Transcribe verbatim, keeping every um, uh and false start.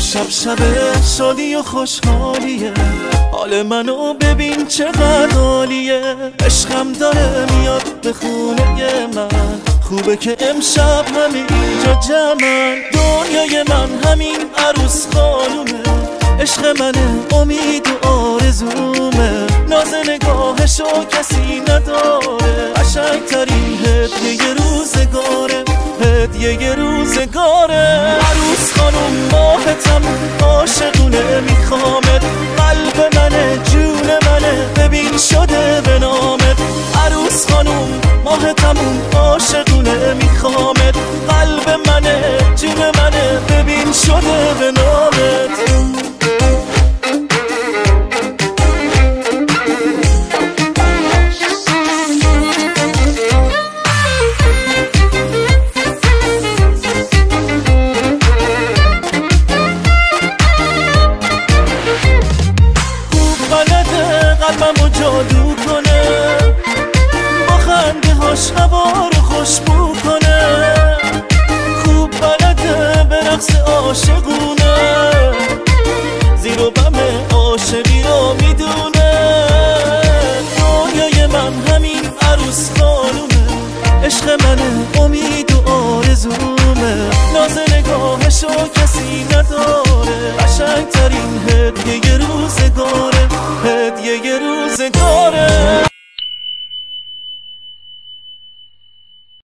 امشب شب شادی و خوشحالیه، حال منو ببین چقدر عالیه. عشقم داره میاد به خونه من، خوبه که امشب همینجا جمعن. دنیای من همین عروس خانومه، عشق منه امید و آرزومه. ناز نگاهشو کسی نداره، قشنگترین هدیه روزگاره، هدیه روزگاره. عروس خانوم ماه تموم عاشقونه میخوامت، قلب منه جون منه ببین شده به نامت. عروس خانوم ماه تموم عاشقونه میخوامت، قلب منه جون منه ببین شده به نامت. قلبمو جادو کنه، با خنده هاش هوا رو خوشبو کنه. خوب بلده به رقص عاشقونه، زیر و بم عاشقی رو میدونه. دنیای من همین عروس خانومه، عشق منه امید و آرزومه. ناز نگاهشو کسی نداره، قشنگترین هدیه روزگاره، هدیه روزگاره.